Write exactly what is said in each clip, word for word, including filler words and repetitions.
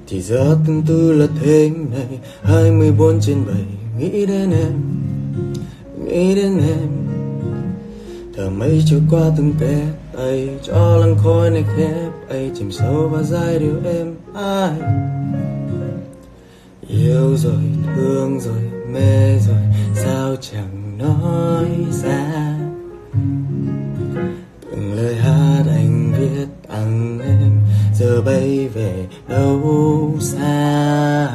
Thì ra tương tư là thế này, hai mươi bốn trên bảy nghĩ đến em, nghĩ đến em. Thở mây trôi qua từng cái tay, cho làn khói này khép ấy chìm sâu vào giai điệu êm ai. Yêu rồi, thương rồi, mê rồi, sao chẳng nói ra. Từng lời hát anh viết tặng em, giờ bay về đâu xa.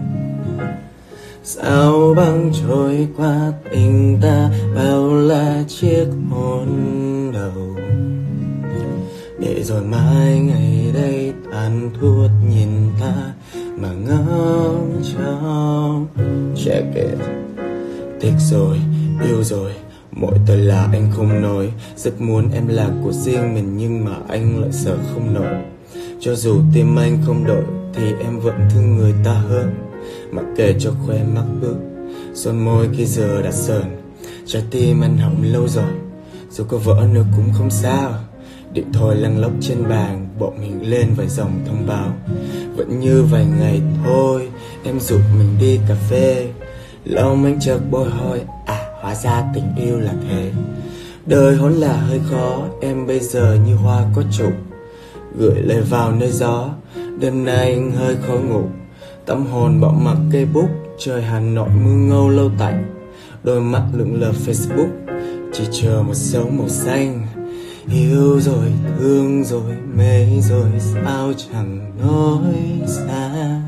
Sao băng trôi qua tình ta, bao là chiếc hôn đầu. Để rồi mai ngày đây tàn thuốc nhìn ta mà ngóng trông. Check it. Thích rồi, yêu rồi, mỗi tội là anh không nói. Rất muốn em là của riêng mình nhưng mà anh lại sợ không nổi. Cho dù tim anh không đổi thì em vẫn thương người ta hơn. Mặc kệ cho khoe mắc bước, son môi khi giờ đã sờn. Trái tim anh hỏng lâu rồi, dù có vỡ nữa cũng không sao. Điện thoại lăn lóc trên bàn, bỗng hiện lên vài dòng thông báo. Vẫn như vài ngày thôi, em rủ mình đi cà phê. Lòng anh chợt bồi hồi, à hóa ra tình yêu là thế. Đời hôn là hơi khó, em bây giờ như hoa có chủ. Gửi lời vào nơi gió, đêm nay anh hơi khó ngủ. Tâm hồn bỏ mặc cây bút, trời Hà Nội mưa ngâu lâu tạnh. Đôi mắt lững lờ Facebook, chỉ chờ một dấu màu xanh. Yêu rồi, thương rồi, mê rồi, sao chẳng nói xa.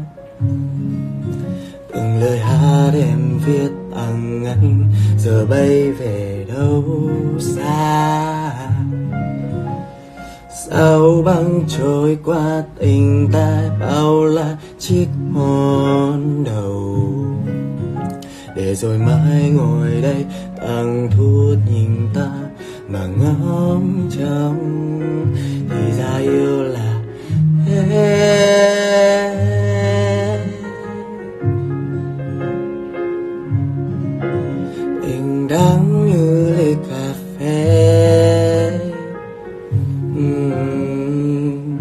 Từng lời hát em viết tặng anh, giờ bay về đâu xa. Sao băng trôi qua tình ta, bao là chiếc hôn đầu. Để rồi mai ngồi đây tặng thuốc nhìn ta mà ngóng trông. Thì ra yêu là thế. Tình đắng như ly cà phê. uhm.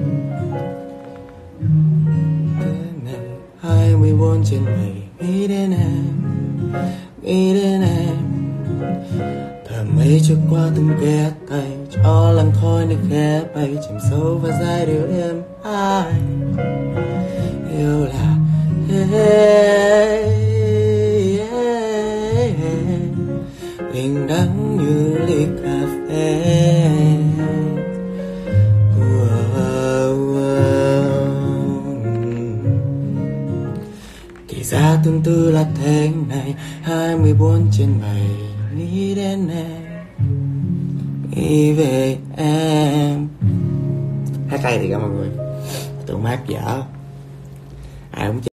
Thế này hai mươi bốn trên bảy nghĩ đến em, nghĩ đến em. Thở mây trôi qua từng kẽ tay, cho làn khói nước khẽ bay chìm sâu vào giai điệu êm ai. Yêu là thế, tình đắng như ly cà phê. Thì ra tương tư là thế này, hai mươi bốn trên bảy nghĩ đến em, nghĩ về em. Hát hay thì cả mọi người, tưởng hát dở ai cũng